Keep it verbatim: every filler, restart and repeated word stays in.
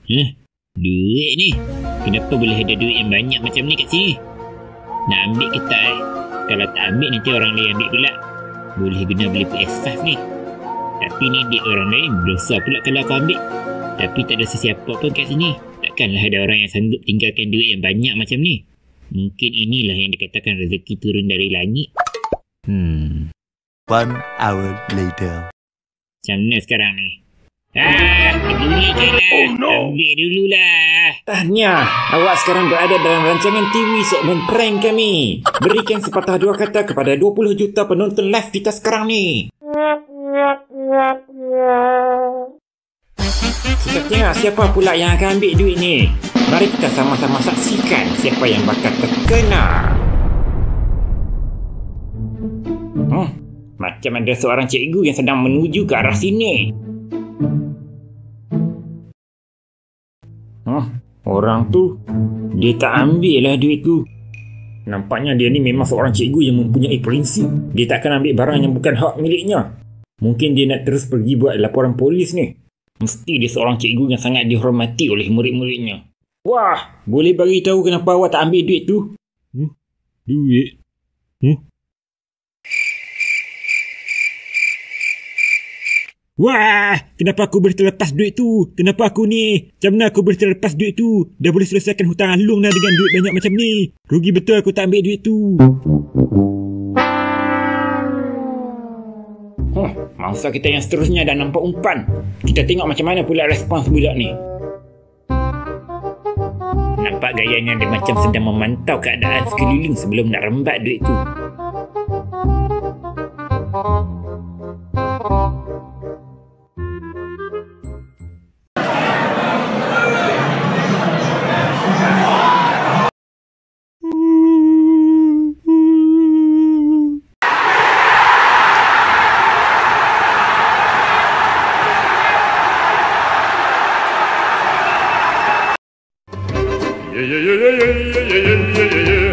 Huh? Duit ni? Kenapa boleh ada duit yang banyak macam ni kat sini? Nak ambil ke tak eh? Kalau tak ambil nanti orang lain ambil pula. Boleh guna beli P S lima ni. Tapi ni duit orang lain, dosa pula kalau aku ambil. Tapi tak ada sesiapa pun kat sini. Takkanlah ada orang yang sanggup tinggalkan duit yang banyak macam ni. Mungkin inilah yang dikatakan rezeki turun dari langit. Hmm. One hour later. Macam mana sekarang ni? Ah, peduli je lah. Oh, no. Ambil dululah. Tahniah, awak sekarang berada dalam rancangan T V segmen prank kami. Berikan sepatah dua kata kepada dua puluh juta penonton live kita sekarang ni. Kita tengok siapa pula yang akan ambil duit ni. Mari kita sama-sama saksikan siapa yang bakal terkena. Hmm, macam ada seorang cikgu yang sedang menuju ke arah sini. Hmm, orang tu, dia tak ambil lah duitku. Nampaknya dia ni memang seorang cikgu yang mempunyai prinsip. Dia tak akan ambil barang yang bukan hak miliknya. Mungkin dia nak terus pergi buat laporan polis ni. Mesti dia seorang cikgu yang sangat dihormati oleh murid-muridnya. Wah, boleh bagi tahu kenapa awak tak ambil duit tu? Hmm? Duit? Hmm? Wah, kenapa aku boleh terlepas duit tu? Kenapa aku ni? Macam mana aku boleh terlepas duit tu? Dah boleh selesaikan hutang Alung dah dengan duit banyak macam ni. Rugi betul aku tak ambil duit tu. Huh, mangsa kita yang seterusnya dah nampak umpan. Kita tengok macam mana pula respons budak ni. Nampak gayanya dia macam sedang memantau keadaan sekeliling sebelum nak rembat duit tu. Yeah, yeah, yeah, yeah, yeah, yeah, yeah, yeah, yeah.